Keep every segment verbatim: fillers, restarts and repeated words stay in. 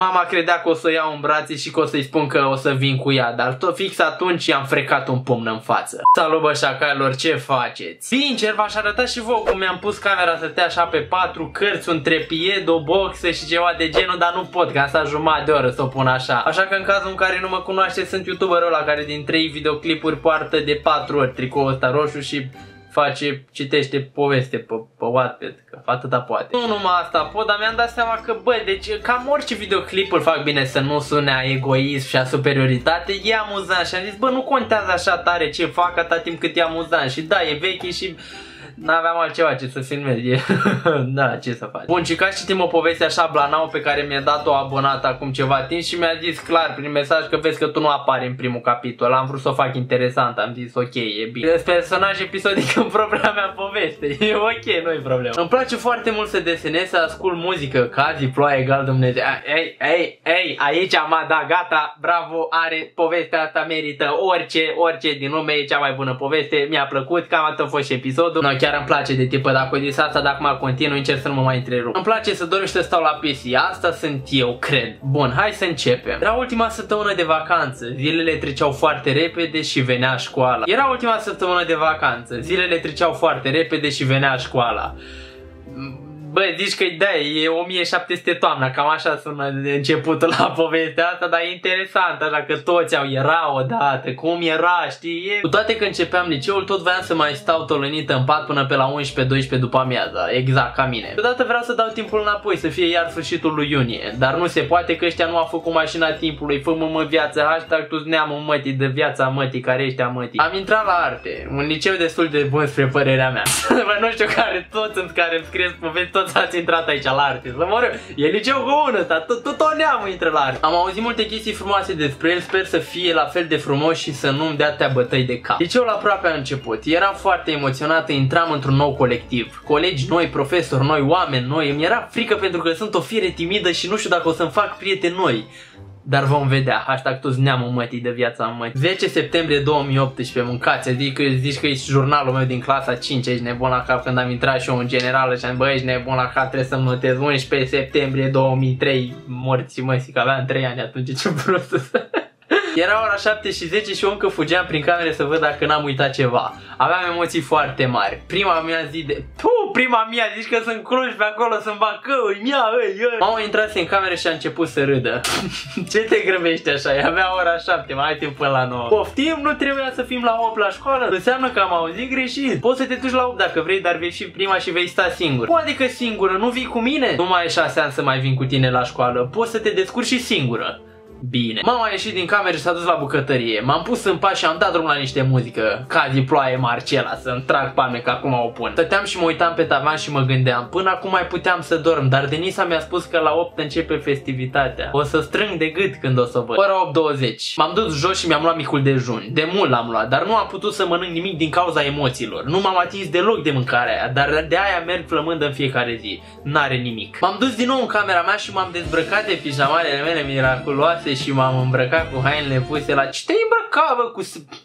Mama credea că o să o iau în brațe și că o să-i spun că o să vin cu ea, dar tot fix atunci i-am frecat un pumn în față. Salut bă șacalilor, ce faceți? Sincer, v-aș arăta și vouă cum mi-am pus camera să stea așa pe patru cărți, un trepied, o boxă și ceva de genul, dar nu pot, că am stat jumătate de oră să o pun așa. Așa că în cazul în care nu mă cunoaște, sunt youtuberul ăla care din trei videoclipuri poartă de patru ori tricoul ăsta roșu și face, citește poveste pe, pe Wattpad, că atâta poate. Nu numai asta pot, dar mi-am dat seama că, bă, deci cam orice videoclip îl fac bine să nu sune a egoism și a superioritate, e amuzant și am zis, bă, nu contează așa tare ce fac atâta timp cât e amuzant și da, e vechi și n-aveam altceva ce să filmez, e... da, ce să faci. Bun, și ca citim o poveste așa blanau pe care mi-a dat-o abonată acum ceva timp și mi-a zis clar prin mesaj că vezi că tu nu apari în primul capitol. Am vrut să o fac interesant, am zis ok, e bine. Sunt personaj episodic în propria mea poveste, e ok, nu-i problemă. Îmi place foarte mult să desenez, să ascult muzică, Cazi, Ploaie, egal Dumnezeu. Ei, ei, ei, aici m-a dat, gata, bravo, are povestea asta, merită orice, orice din lume, e cea mai bună poveste, mi-a plăcut, cam atât a fost și episodul. No, chiar îmi place de tipă, dacă o zis asta, dacă mă continui, încerc să nu mă mai întrerup. Îmi place să dorm și să stau la P C, asta sunt eu, cred. Bun, hai să începem. Era ultima săptămână de vacanță, zilele treceau foarte repede și venea școala. Era ultima săptămână de vacanță, zilele treceau foarte repede și venea școala. Bă, zici că da, e o mie șapte sute toamna, cam așa sună de începutul la povestea asta, dar e interesant, așa că toți au era odată, cum era, știi? E... Cu toate că începeam liceul, tot voiam să mai stau tolănită în pat până pe la unsprezece doisprezece după amiaza, exact ca mine. Deodată vreau să dau timpul înapoi, să fie iar sfârșitul lui iunie, dar nu se poate că ăștia nu au făcut mașina timpului, fă-mă mă viață, hashtag tu neamul mătii de viața mătii, care ăștia mătii. Am intrat la arte, un liceu destul de bun spre părerea mea. Bă, nu știu care, toți în care îmi scrieți povesti, toți ați intrat aici la arte, să mă rog, e liceu comun ăsta, tot o neamă intră la arte. Am auzit multe chestii frumoase despre el, sper să fie la fel de frumos și să nu-mi dea tea bătăi de cap. Liceul aproape a început, eram foarte emoționată, intram într-un nou colectiv, colegi noi, profesori noi, oameni noi, îmi era frică pentru că sunt o fire timidă și nu știu dacă o să-mi fac prieteni noi. Dar vom vedea, hashtag toți neamul mătii de viața mătii. zece septembrie două mii optsprezece, mâncați, adică zici că e jurnalul meu din clasa cinci, ești nebun la cap, când am intrat și eu în generală și am zis, bă, ești nebun la cap, trebuie să-mi notez unsprezece septembrie două mii trei, morți măsii, că aveam trei ani atunci, ce prost să... Era ora șapte și zece și eu încă fugeam prin camere să văd dacă n-am uitat ceva. Aveam emoții foarte mari. Prima mea zi de... Puh, prima mea, zici că sunt cruși pe acolo, sunt bacăuri, mia, ei, ei. Mama intrase în cameră și a început să râdă. Ce te grăbești așa? Avea ora șapte, mai ai timp până la nouă. Poftim, nu trebuia să fim la opt la școală? Înseamnă că am auzit greșit. Poți să te duci la opt dacă vrei, dar vei fi prima și vei sta singur. Cum adică singură? Nu vii cu mine? Nu mai ai șase ani să mai vin cu tine la școală. Poți să te descurci și singură. Bine. Mama a ieșit din cameră și s-a dus la bucătărie. M-am pus în pas și am dat drum la niște muzică. Cazi, Ploaie, Marcela, să-mi trag palme că acum o pun. Stăteam și mă uitam pe tavan și mă gândeam, până acum mai puteam să dorm, dar Denisa mi-a spus că la opt începe festivitatea. O să strâng de gât când o să o văd. Ora opt douăzeci. M-am dus jos și mi-am luat micul dejun. De mult l-am luat, dar nu am putut să mănânc nimic din cauza emoțiilor. Nu m-am atins deloc de mâncarea aia, dar de aia merg flămândă în fiecare zi. N-are nimic. M-am dus din nou în camera mea și m-am dezbrăcat de pijamalele mele miraculoase și m-am îmbrăcat cu hainele puse la... Ce te-ai îmbrăcat, bă, cu...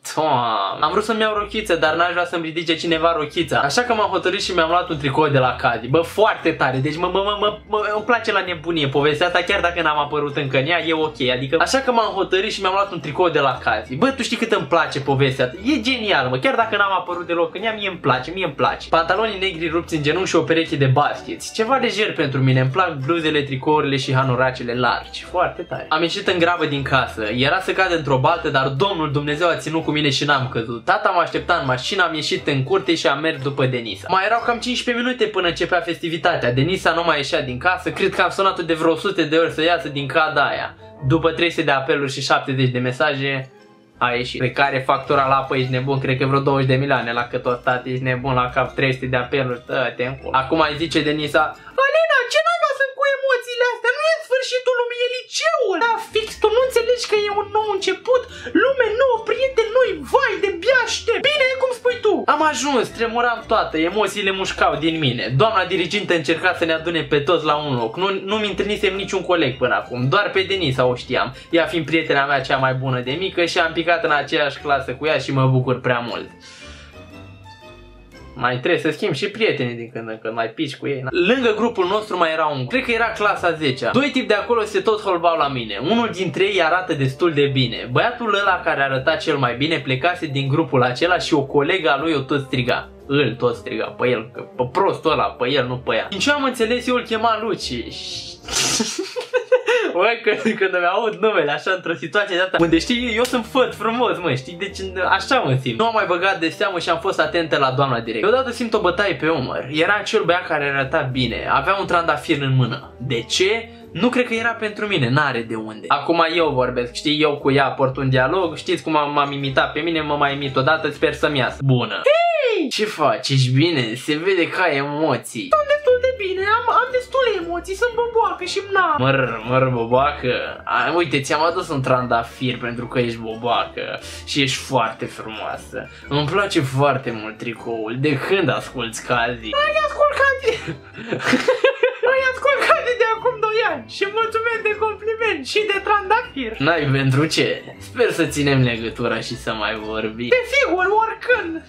Am vrut să-mi iau rochiță, dar n-aș vrea să-mi ridice cineva rochița. Așa că m-am hotărât și mi-am luat un tricou de la Cazi. Bă, foarte tare, deci mă, mă, mă, mă, mă, îmi place la nebunie povestea asta, chiar dacă n-am apărut încă în ea, e ok. Adică, așa că m-am hotărât și mi-am luat un tricou de la Cazi. Bă, tu știi cât îmi place povestea asta, e genial, mă, chiar dacă n-am apărut deloc în ea, mie îmi place, mie îmi place. Pantalonii negri rupți în genunchi și o pereche de basket. Ceva lejer pentru mine, îmi plac bluzele, tricourile și hanoracele largi. Foarte tare. Am ieșit în grabă din casă. Era să cad într-o baltă, dar Domnul Dumnezeu a ținut cu mine și n-am căzut. Tata m-a așteptat în mașină, am ieșit în curte și am mers după Denisa. Mai erau cam cincisprezece minute până începea festivitatea. Denisa nu mai ieșea din casă, cred că am sunat-o de vreo o sută de ori să iasă din cada aia. După trei sute de apeluri și șaptezeci de mesaje, a ieșit. Pe care factura la apă, ești nebun, cred că vreo douăzeci de milioane la cât o stat, ești nebun la cap, trei sute de apeluri, tă-te în cur. Acum îi zice Denisa, Alina, ce naiba sunt cu emoțiile astea? Nu e sfârșitul lumii, e liceul! Da, fix, tu nu înțelegi că e un nou început, lume nouă, prieteni noi, vai de biaște! Bine, cum spui tu? Am ajuns, tremuram toată, emoțiile mușcau din mine. Doamna dirigintă încerca să ne adune pe toți la un loc. Nu, nu-mi întâlnisem niciun coleg până acum, doar pe Denisa o știam. Ea fiind prietena mea cea mai bună de mică și am picat în aceeași clasă cu ea și mă bucur prea mult. mai trebuie să schimbi și prietenii din când în când, mai pici cu ei. Na. Lângă grupul nostru mai era un, cred că era clasa zecea. Doi tipi de acolo se tot holbau la mine. Unul dintre ei arată destul de bine. Băiatul ăla care arăta cel mai bine plecase din grupul acela și o colegă a lui o tot striga. Îl tot striga pe el, pe prostul ăla, pe el, nu pe ea. Din ce am înțeles, eu îl chema Luci. Băi, când, când îmi aud numele așa într-o situație de asta, unde știi, eu sunt făt frumos, mă, știi, deci așa mă simt. Nu am mai băgat de seamă și am fost atentă la doamna direct. Deodată simt o bătaie pe umăr. Era acel băiat care arăta bine, avea un trandafir în mână. De ce? Nu cred că era pentru mine, n-are de unde. Acum eu vorbesc, știi, eu cu ea port un dialog, știți cum m-am imitat pe mine, mă mai imit odată, sper să-mi iasă. Bună! Hei! Ce faci? Ești bine? Se vede că ai emoții. Sunt destul de bine, am, am destule emoții, sunt boboacă și na. Măr, măr, boboacă. A, uite, ți-am adus un trandafir pentru că ești boboacă și ești foarte frumoasă. Îmi place foarte mult tricoul. De când asculți Cazi? Ai ascult Cazi! Ai ascult Cazi de acum doi ani și mulțumesc de compliment și de trandafir. N-ai pentru ce? Sper să ținem legătura și să mai vorbim. Desigur, oricând!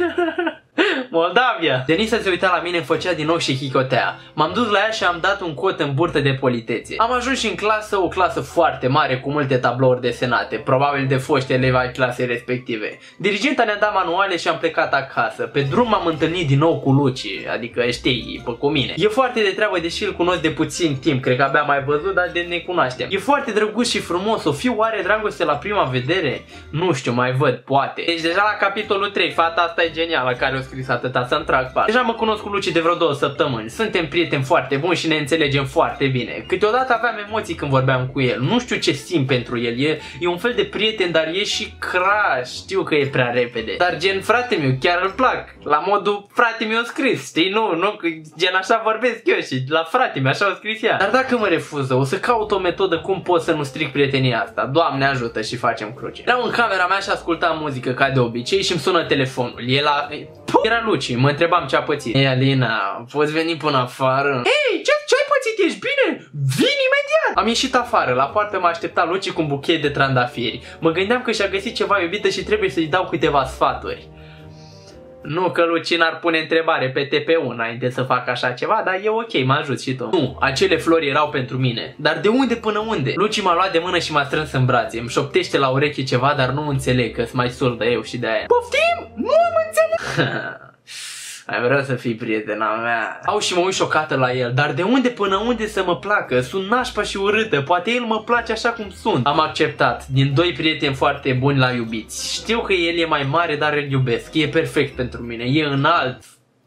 Moldavia! Denisa se uita la mine, făcea din nou și chicotea. M-am dus la ea și am dat un cot în burtă de politețe. Am ajuns și în clasă, o clasă foarte mare cu multe tablouri desenate, probabil de foști elevi ai clasei respective. Dirigenta ne-a dat manuale și am plecat acasă. Pe drum m-am întâlnit din nou cu Luci, adică știi, pe cu mine. E foarte de treabă, deși îl cunosc de puțin timp, cred că abia mai văzut, dar de ne cunoaștem. E foarte drăguț și frumos, o fi oare dragoste la prima vedere? Nu știu, mai văd, poate. Deci deja la capitolul trei, fata asta e genială, care o scris atâta să-mi trag par. Deja mă cunosc cu Luci de vreo două săptămâni. Suntem prieteni foarte buni și ne înțelegem foarte bine. Câteodată aveam emoții când vorbeam cu el. Nu știu ce simt pentru el. E, e un fel de prieten, dar e și crush. Știu că e prea repede. Dar gen frate meu, chiar îl plac. La modul frate meu scris. Știi? Nu, nu, gen așa vorbesc eu și la frate meu, așa o scris ea. Dar dacă mă refuză, o să caut o metodă cum pot să nu stric prietenia asta. Doamne ajută și facem cruce. Eram în camera mea și ascultam muzică ca de obicei și îmi sună telefonul. E la... Era Luci, mă întrebam ce a pățit. Ei, Alina, poți veni până afară? Hei, ce, ce ai pățit? Ești bine? Vin imediat! Am ieșit afară, la poartă m-a așteptat Luci cu un buchet de trandafiri. Mă gândeam că și-a găsit ceva iubită și trebuie să-i dau câteva sfaturi. Nu că Luci n-ar pune întrebare pe T P U înainte să facă așa ceva, dar e ok, mă ajut și tu. Nu, acele flori erau pentru mine. Dar de unde până unde? Luci m-a luat de mână și m-a strâns în brațe. Îmi șoptește la ureche ceva, dar nu înțeleg, că-s mai surdă eu și de aia. Poftim? Nu am înțeles! Ai vrea să fii prietena mea. Au și mă uit șocată la el. Dar de unde până unde să mă placă? Sunt nașpa și urâtă. Poate el mă place așa cum sunt. Am acceptat. Din doi prieteni foarte buni la iubiți. Știu că el e mai mare, dar îl iubesc. E perfect pentru mine. E înalt.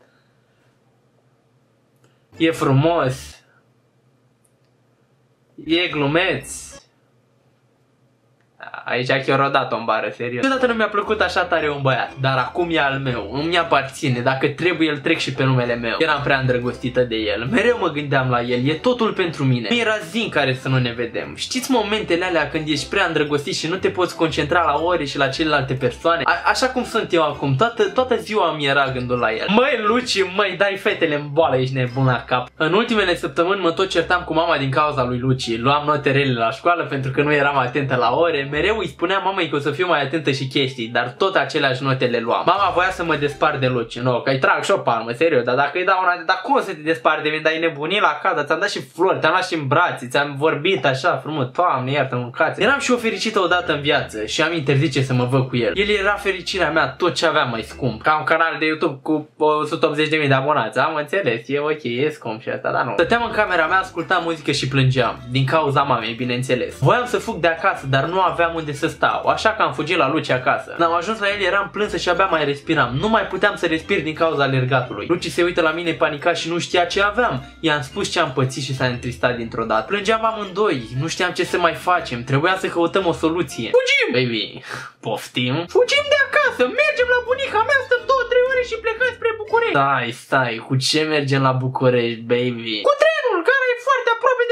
E frumos. E glumeț. Aici chiar o dat-o în bară, serios. Niciodată nu mi-a plăcut așa tare un băiat, dar acum e al meu, îmi aparține, dacă trebuie îl trec și pe numele meu. Eram prea îndrăgostită de el, mereu mă gândeam la el, e totul pentru mine. Nu era zi în care să nu ne vedem. Știți momentele alea când ești prea îndrăgostit și nu te poți concentra la ore și la celelalte persoane? A așa cum sunt eu acum, toată, toată ziua mi era gândul la el. Măi Luci, măi, dai fetele în boală, ești nebun la cap. În ultimele săptămâni mă tot certam cu mama din cauza lui Luci. Luam note rele la școală pentru că nu eram atentă la ore, mereu îi spunea mamei că o să fiu mai atentă și chestii, dar tot aceleași note le luam. Mama voia să mă despart de Luci, nu, că îi trag și o palmă, serios, dar dacă îi dau una, dar cum să te despart de mine, dar e nebunii la cadă, ți-am dat și flori, te-am luat și în brațe, ți-am vorbit așa frumos, Doamne, iartă-mă, mâncați. Eram și o fericită odată în viață și am interzice să mă văd cu el. El era fericirea mea, tot ce aveam mai scump. Ca un canal de YouTube cu o sută optzeci de mii de abonați, am înțeles, e ok, e scump și asta, dar nu. Stăteam în camera mea, ascultam muzică și plângeam, din cauza mamei, bineînțeles. Voiam să fug de acasă, dar nu aveam unde să stau, așa că am fugit la Luci acasă. Când am ajuns la el, eram plânsă și abia mai respiram. Nu mai puteam să respir din cauza alergatului. Luci se uită la mine panicat și nu știa ce aveam. I-am spus ce am pățit și s-a întristat dintr-o dată. Plângeam amândoi, nu știam ce să mai facem. Trebuia să căutăm o soluție. Fugim! Baby, poftim? Fugim de acasă, mergem la bunica mea, stăm două, trei ore și plecăm spre București. Stai, stai, cu ce mergem la București, baby? Cu trenul, care e foarte aproape de bunica mea.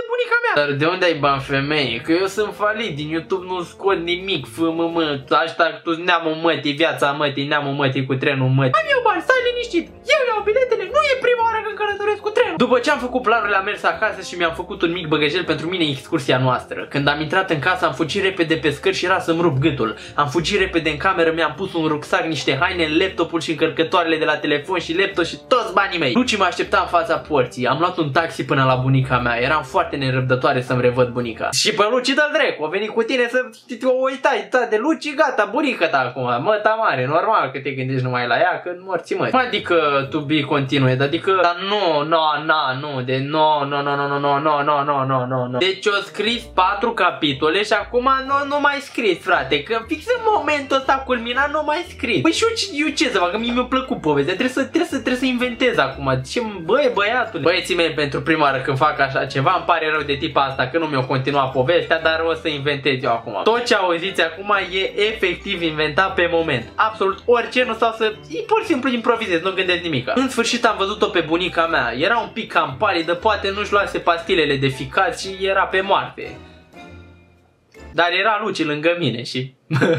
mea. Dar de unde ai bani, femeie? Că eu sunt falit, din YouTube nu scot nimic, fă mă mă, hashtag tu neamul mătii, viața mătii, neamul mătii cu trenul mătii. Am eu bani, stai liniștit, eu iau biletele, nu e prima oară când călătoresc cu trenul. După ce am făcut planurile, am mers acasă și mi-am făcut un mic băgăjel pentru mine excursia noastră. Când am intrat în casă, am fugit repede pe scări și era să-mi rup gâtul. Am fugit repede în cameră, mi-am pus un rucsac, niște haine, laptopul și încărcătoarele de la telefon și laptop și toți banii mei. Luci mă aștepta în fața porții. Am luat un taxi până la bunica mea. Eram foarte nerăbdătoare să-mi revăd bunica. Și pe Luci dă-l drept. O venit cu tine să te uitai, ta de Luci, gata, bunica ta acum. Mă, ta mare, normal că te gândești numai la ea, că morți mă. Adică to be continue, adică dar nu, no, na, nu, de no, no, no, no, no, no, no, no, no, no, no, no. Deci o scris patru capitole și acum nu, nu mai scris, frate, că fix în momentul ăsta culminat nu mai scris. Păi și eu, eu ce să fac, că mie mi-a plăcut povestea, trebuie să, trebuie să, trebuie să inventez acum. Ce, băi, băiatul, băieții mei, pentru prima oară când fac așa ceva, îmi pare rău de tipa asta că nu mi-o continua povestea, dar o să inventez eu acum. Tot ce auziți acum e efectiv inventat pe moment. Absolut orice, nu stau să, e pur și simplu improvizez, nu gândesc nimic. În sfârșit am văzut-o pe bunica mea. Era un pic cam palidă, poate nu-și luase pastilele de ficat și era pe moarte. Dar era Luci lângă mine și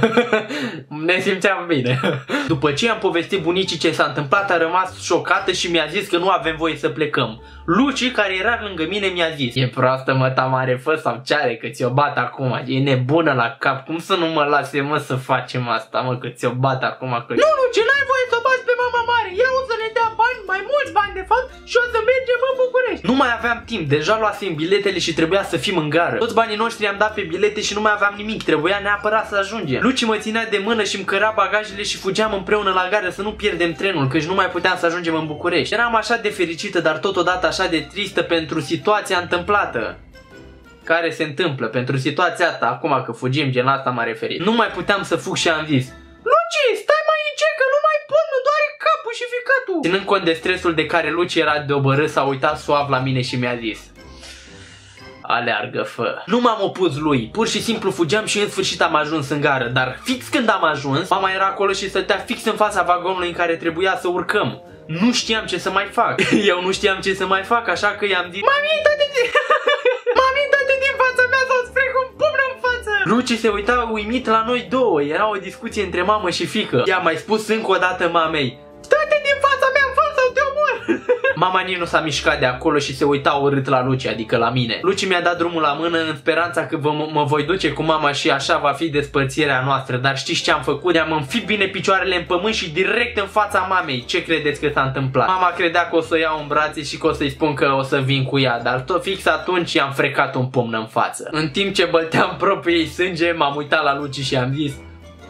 ne simțeam bine. După ce am povestit bunicii ce s-a întâmplat, a rămas șocată și mi-a zis că nu avem voie să plecăm. Luci, care era lângă mine, mi-a zis: e proastă, mă, ta mare, fă sau ce are, că ți-o bat acum. E nebună la cap, cum să nu mă lase, mă, să facem asta, mă, că ți-o bat acum, că... Nu, Luci, n-ai voie să o bați pe mama mare. Ea o să ne dea bani, mai mulți bani de fapt, și o să mergem în București. Nu mai aveam timp, deja luasem biletele și trebuia să fim în gară. Toți banii noștri am dat pe bilete și nu mai aveam nimic, trebuia neapărat să ajungem. Luci mă ținea de mână și îmi căra bagajele și fugeam împreună la gară să nu pierdem trenul, căci nu mai puteam să ajungem în București. Eram așa de fericită, dar totodată așa de tristă pentru situația întâmplată. Care se întâmplă, pentru situația asta, acum că fugim, gen la asta m-a referit. Nu mai puteam să fug și am zis: Luci, stai mai încet că nu mai pot, nu doare capul și ficatul. Ținând cont de stresul de care Luci era de obărât, s-a uitat suav la mine și mi-a zis: aleargă, fă. Nu m-am opus lui, pur și simplu fugeam și în sfârșit am ajuns în gară. Dar fix când am ajuns, mama era acolo și stătea fix în fața vagonului în care trebuia să urcăm. Nu știam ce să mai fac. Eu nu știam ce să mai fac, așa că i-am zis: mami, dă-te din... mami, dă-te din fața mea sau îți frec un pumn în față. Luci se uita uimit la noi două. Era o discuție între mamă și fiică. I-a mai spus încă o dată mamei: dă-te din fața mea, fă sau te omor. Mama nici nu s-a mișcat de acolo și se uita urât la Luci, adică la mine. Luci mi-a dat drumul la mână în speranța că vă, mă voi duce cu mama și așa va fi despărțirea noastră. Dar știți ce am făcut? I-am înfipt bine picioarele în pământ și direct în fața mamei. Ce credeți că s-a întâmplat? Mama credea că o să o iau în brațe și că o să-i spun că o să vin cu ea, dar tot fix atunci i-am frecat un pumn în față. În timp ce bălteam propriei sânge, m-am uitat la Luci și i-am zis: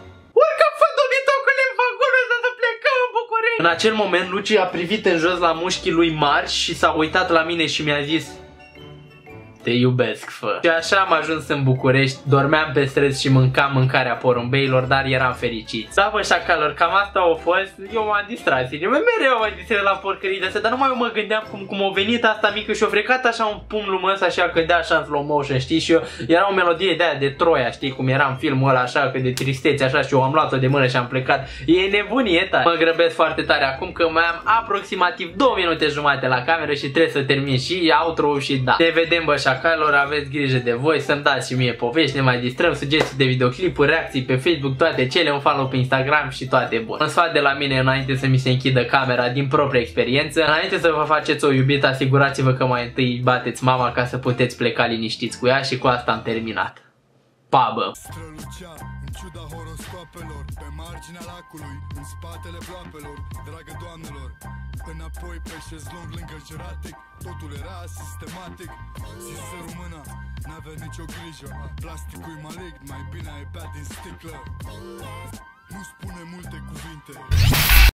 în acel moment, Luci a privit în jos la mușchii lui mari și s-a uitat la mine și mi-a zis: te iubesc, fă. Și așa am ajuns în București, dormeam pe străzi și mâncam mâncarea porumbeilor, dar eram fericiți. Da, bă, șacalor, cam asta a fost. Eu m-am distrat, eu mereu mă distrat la porcării de astea, dar numai eu mă gândeam cum, cum a venit asta mică și a frecat așa un pumn lumea ăsta și a cădea așa în slow motion, știi? Și eu, era o melodie de aia de Troia, știi? Cum era în filmul ăla așa, că de tristețe așa, și eu am luat-o de mână și am plecat. E nebunie tare. Mă grăbesc foarte tare acum că mai am aproximativ două minute jumate la cameră și trebuie să termin și outro și da. Ne vedem, bă, șacalor, aveți grijă de voi, să-mi dați și mie povești, ne mai distrăm, sugestii de videoclipuri, reacții pe Facebook, toate cele, un follow pe Instagram și toate bune. Un sfat de la mine înainte să mi se închidă camera din proprie experiență: înainte să vă faceți o iubită, asigurați-vă că mai întâi bateți mama ca să puteți pleca liniștiți cu ea și cu asta am terminat. Pa, bă! Ciuda horoscopelor, pe marginea lacului, în spatele ploapelor, dragă doamnelor, înapoi pe șezlong lângă juratic, totul era sistematic. Zi să rumâna, n-avea nicio grijă, plasticul e malign, mai bine ai bea din sticlă. Nu spune multe cuvinte.